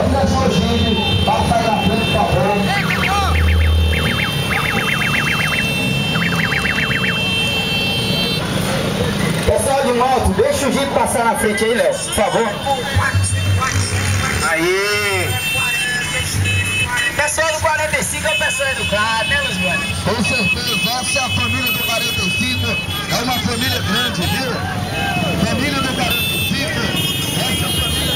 Ainda sou gente, passa aí na frente, por favor. Pessoal de moto, deixa o Jeep passar na frente aí, Léo, por favor. Aí. Pessoal do 45 é uma pessoa educada, né, Luciano? Com certeza, essa é a família do 45, é uma família grande, viu? Família do 45, essa família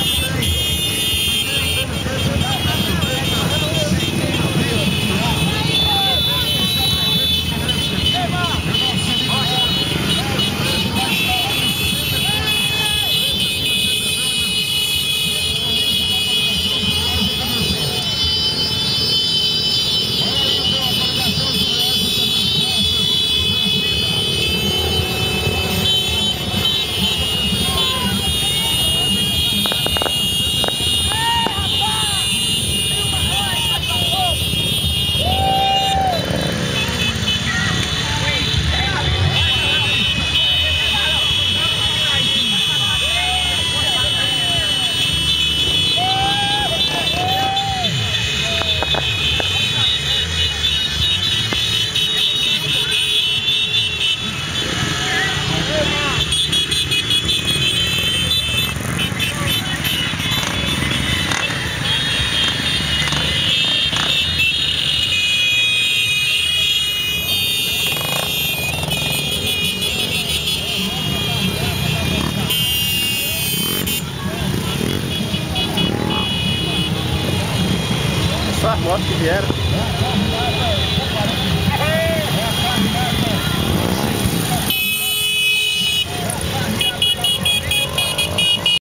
só as motos que vieram.